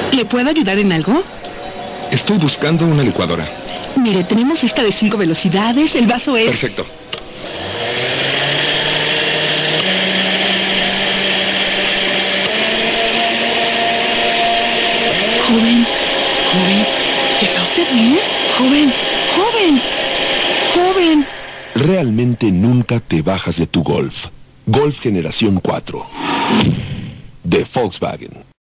¿Le puedo ayudar en algo? Estoy buscando una licuadora. Mire, tenemos esta de 5 velocidades, el vaso es... Perfecto. Joven, ¿está usted bien? Joven. Realmente nunca te bajas de tu Golf. Golf Generación 4 de Volkswagen.